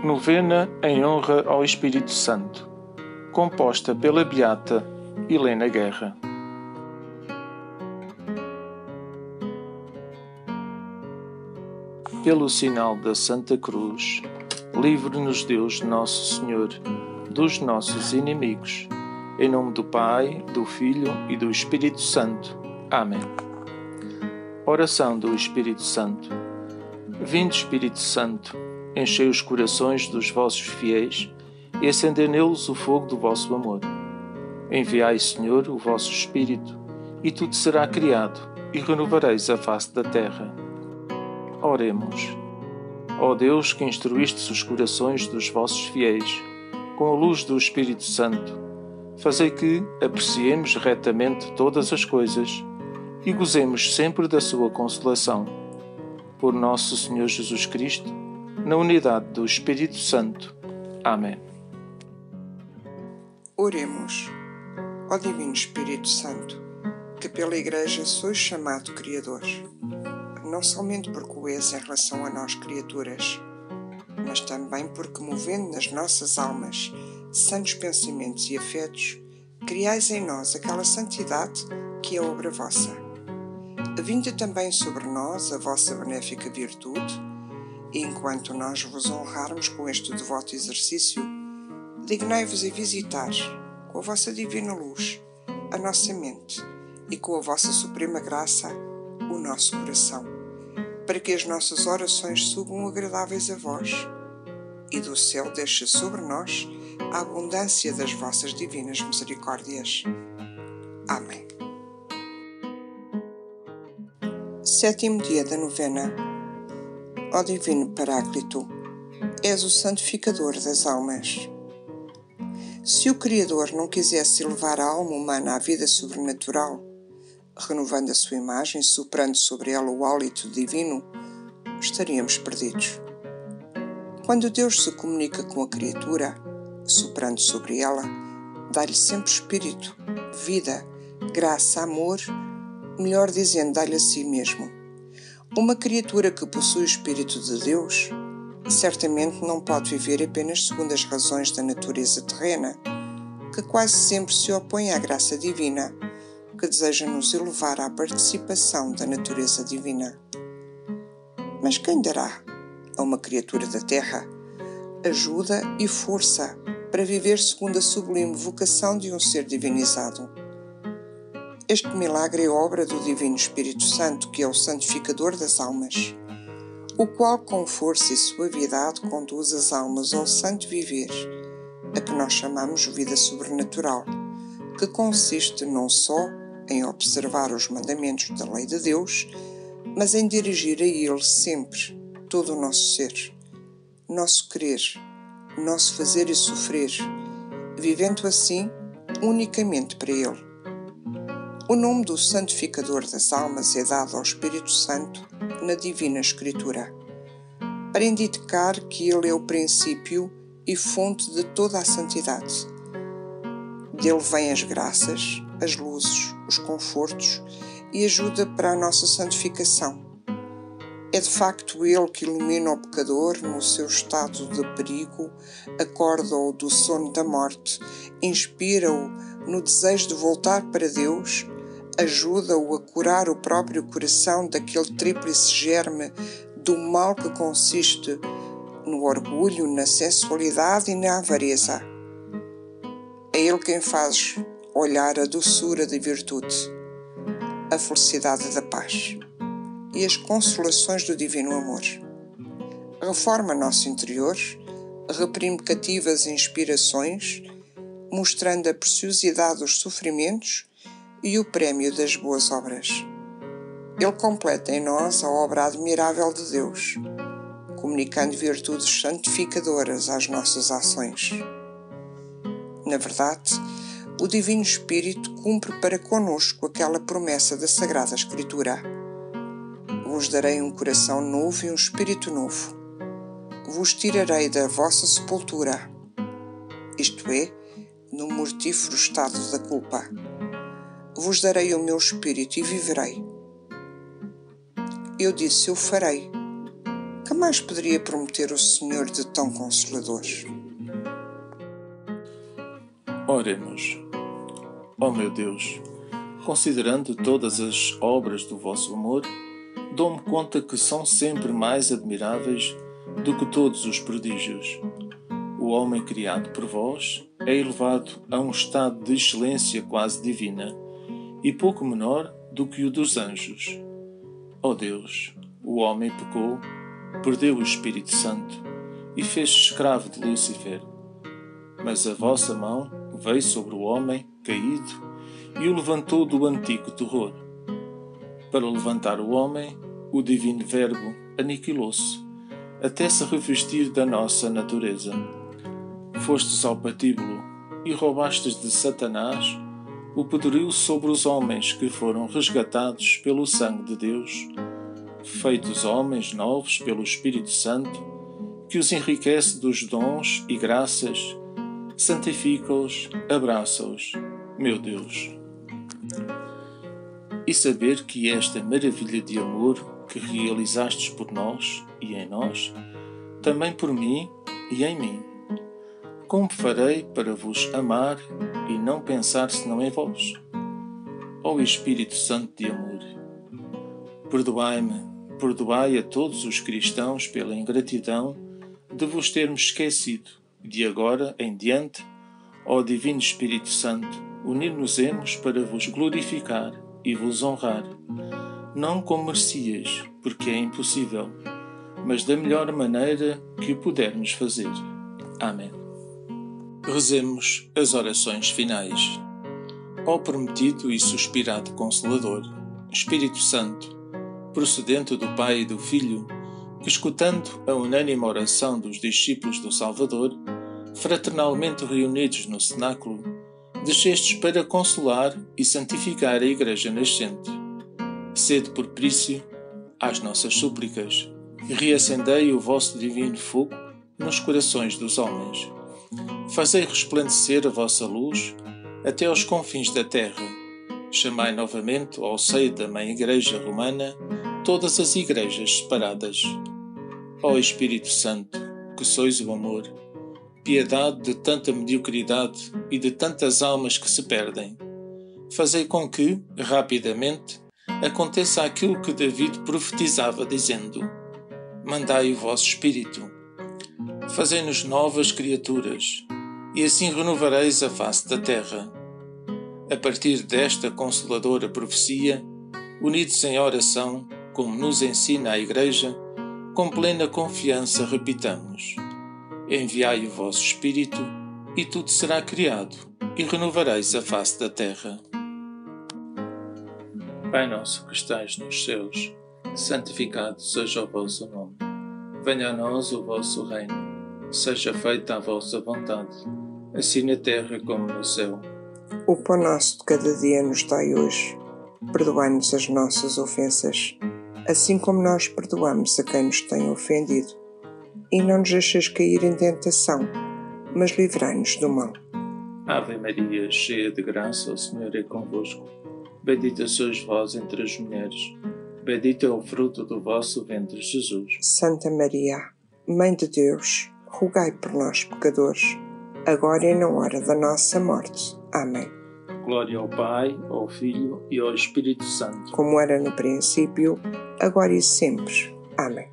Novena em honra ao Espírito Santo, composta pela beata Helena Guerra. Pelo sinal da Santa Cruz, livre-nos Deus Nosso Senhor dos nossos inimigos. Em nome do Pai, do Filho e do Espírito Santo. Amém. Oração do Espírito Santo. Vinde, Espírito Santo, enchei os corações dos vossos fiéis e acendei neles o fogo do vosso amor. Enviai, Senhor, o vosso Espírito, e tudo será criado, e renovareis a face da terra. Oremos. Ó Deus, que instruístes os corações dos vossos fiéis com a luz do Espírito Santo, fazei que apreciemos retamente todas as coisas e gozemos sempre da sua consolação. Por nosso Senhor Jesus Cristo, na unidade do Espírito Santo. Amém. Oremos. Ó Divino Espírito Santo, que pela Igreja sois chamado Criador, não somente porque o és em relação a nós criaturas, mas também porque, movendo nas nossas almas santos pensamentos e afetos, criais em nós aquela santidade que é obra vossa. Vinde também sobre nós a vossa benéfica virtude, e enquanto nós vos honrarmos com este devoto exercício, dignai-vos a visitar, com a vossa divina luz, a nossa mente e com a vossa suprema graça, o nosso coração, para que as nossas orações subam agradáveis a vós e do céu deixe sobre nós a abundância das vossas divinas misericórdias. Amém. Sétimo dia da novena. Ó Divino Paráclito, és o santificador das almas. Se o Criador não quisesse elevar a alma humana à vida sobrenatural, renovando a sua imagem, soprando sobre ela o hálito divino, estaríamos perdidos. Quando Deus se comunica com a criatura, soprando sobre ela, dá-lhe sempre espírito, vida, graça, amor, melhor dizendo, dá-lhe a si mesmo. Uma criatura que possui o Espírito de Deus certamente não pode viver apenas segundo as razões da natureza terrena, que quase sempre se opõe à graça divina, que deseja nos elevar à participação da natureza divina. Mas quem dará a uma criatura da terra ajuda e força para viver segundo a sublime vocação de um ser divinizado? Este milagre é obra do Divino Espírito Santo, que é o santificador das almas, o qual com força e suavidade conduz as almas ao santo viver, a que nós chamamos vida sobrenatural, que consiste não só em observar os mandamentos da lei de Deus, mas em dirigir a Ele sempre todo o nosso ser, nosso querer, nosso fazer e sofrer, vivendo assim unicamente para Ele. O nome do santificador das almas é dado ao Espírito Santo na Divina Escritura, para indicar que Ele é o princípio e fonte de toda a santidade. Dele vêm as graças, as luzes, os confortos e ajuda para a nossa santificação. É de facto Ele que ilumina o pecador no seu estado de perigo, acorda-o do sono da morte, inspira-o no desejo de voltar para Deus, ajuda-o a curar o próprio coração daquele tríplice germe do mal que consiste no orgulho, na sensualidade e na avareza. É Ele quem faz olhar a doçura da virtude, a felicidade da paz e as consolações do divino amor. Reforma nosso interior, reprime cativas inspirações, mostrando a preciosidade dos sofrimentos e o prémio das boas obras. Ele completa em nós a obra admirável de Deus, comunicando virtudes santificadoras às nossas ações. Na verdade, o Divino Espírito cumpre para conosco aquela promessa da Sagrada Escritura: vos darei um coração novo e um espírito novo. Vos tirarei da vossa sepultura, isto é, no mortífero estado da culpa. Vos darei o meu espírito e viverei. Eu disse, eu farei. Que mais poderia prometer o Senhor de tão consolador? Oremos. Ó meu Deus, considerando todas as obras do vosso amor, dou-me conta que são sempre mais admiráveis do que todos os prodígios. O homem criado por vós é elevado a um estado de excelência quase divina e pouco menor do que o dos anjos. Ó Deus, o homem pecou, perdeu o Espírito Santo e fez-se escravo de Lúcifer. Mas a vossa mão veio sobre o homem caído e o levantou do antigo terror. Para levantar o homem, o divino Verbo aniquilou-se, até se revestir da nossa natureza. Fostes ao patíbulo e roubastes de Satanás o poderio sobre os homens que foram resgatados pelo sangue de Deus, feitos homens novos pelo Espírito Santo, que os enriquece dos dons e graças, santifica-os, abraça-os, meu Deus. E saber que esta maravilha de amor que realizastes por nós e em nós, também por mim e em mim. Como farei para vos amar e não pensar senão em vós? Ó Espírito Santo de amor, perdoai a todos os cristãos pela ingratidão de vos termos esquecido. De agora em diante, ó Divino Espírito Santo, unir-nos-emos para vos glorificar e vos honrar, não como merecias, porque é impossível, mas da melhor maneira que o pudermos fazer. Amém. Rezemos as orações finais. Ó prometido e suspirado Consolador, Espírito Santo, procedente do Pai e do Filho, que, escutando a unânime oração dos discípulos do Salvador, fraternalmente reunidos no cenáculo, descestes para consolar e santificar a Igreja nascente. Sede propício às nossas súplicas e reacendei o vosso divino fogo nos corações dos homens. Fazei resplandecer a vossa luz até aos confins da terra. Chamai novamente ao seio da Mãe Igreja Romana todas as igrejas separadas. Ó Espírito Santo, que sois o amor, piedade de tanta mediocridade e de tantas almas que se perdem, fazei com que, rapidamente, aconteça aquilo que David profetizava, dizendo: mandai o vosso Espírito. Fazei-nos novas criaturas, e assim renovareis a face da terra. A partir desta consoladora profecia, unidos em oração, como nos ensina a Igreja, com plena confiança repitamos: enviai o vosso Espírito, e tudo será criado, e renovareis a face da terra. Pai nosso que estais nos céus, santificado seja o vosso nome. Venha a nós o vosso reino. Seja feita a vossa vontade, assim na terra como no céu. O pão nosso de cada dia nos dai hoje. Perdoai-nos as nossas ofensas, assim como nós perdoamos a quem nos tem ofendido. E não nos deixeis cair em tentação, mas livrai-nos do mal. Ave Maria, cheia de graça, o Senhor é convosco. Bendita sois vós entre as mulheres. Bendito é o fruto do vosso ventre, Jesus. Santa Maria, Mãe de Deus, rogai por nós, pecadores, agora e na hora da nossa morte. Amém. Glória ao Pai, ao Filho e ao Espírito Santo. Como era no princípio, agora e sempre. Amém.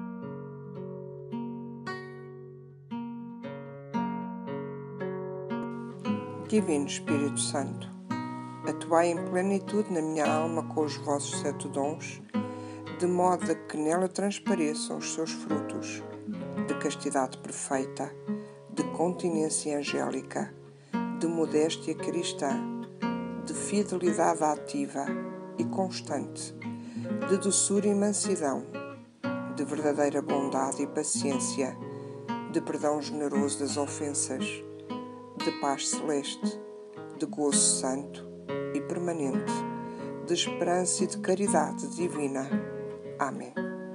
Divino Espírito Santo, atuai em plenitude na minha alma com os vossos 7 dons, de modo a que nela transpareçam os seus frutos, de castidade perfeita, de continência angélica, de modéstia cristã, de fidelidade ativa e constante, de doçura e mansidão, de verdadeira bondade e paciência, de perdão generoso das ofensas, de paz celeste, de gozo santo e permanente, de esperança e de caridade divina. Amém.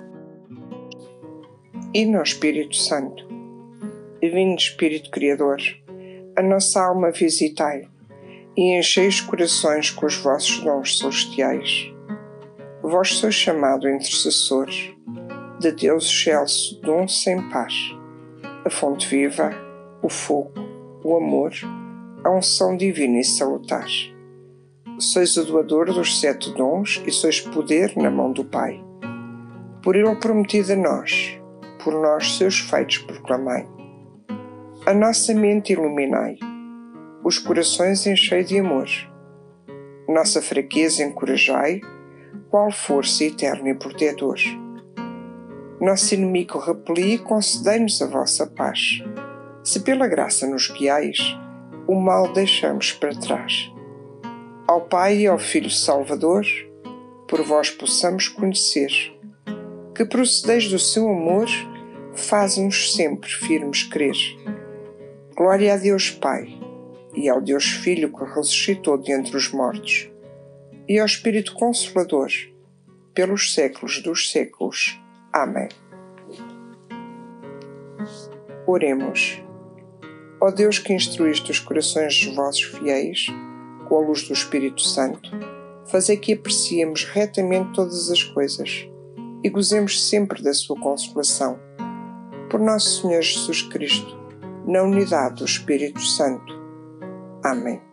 E no Espírito Santo, Divino Espírito Criador, a nossa alma visitai e enchei os corações com os vossos dons celestiais. Vós sois chamado intercessor de Deus excelso, dom sem par, a fonte viva, o fogo, o amor, a unção divina e salutar. Sois o doador dos 7 dons e sois poder na mão do Pai. Por ele prometido a nós, por nós seus feitos proclamai. A nossa mente iluminai, os corações enchei de amor. Nossa fraqueza encorajai, qual força eterna e protetor. Nosso inimigo repeli e concedei-nos a vossa paz. Se pela graça nos guiais, o mal deixamos para trás. Ao Pai e ao Filho Salvador, por vós possamos conhecer, que procedeis do seu amor, faz-nos sempre firmes crer. Glória a Deus Pai, e ao Deus Filho que ressuscitou de entre os mortos, e ao Espírito Consolador, pelos séculos dos séculos. Amém. Oremos. Ó Deus que instruíste os corações dos vossos fiéis, com a luz do Espírito Santo, fazei que apreciemos retamente todas as coisas e gozemos sempre da sua consolação. Por nosso Senhor Jesus Cristo, na unidade do Espírito Santo. Amém.